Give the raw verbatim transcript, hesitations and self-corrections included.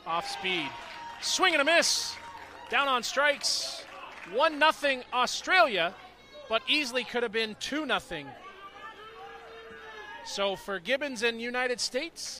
off speed. Swing and a miss. Down on strikes. one nothing Australia, but easily could have been two nothing. So for Gibbons and United States,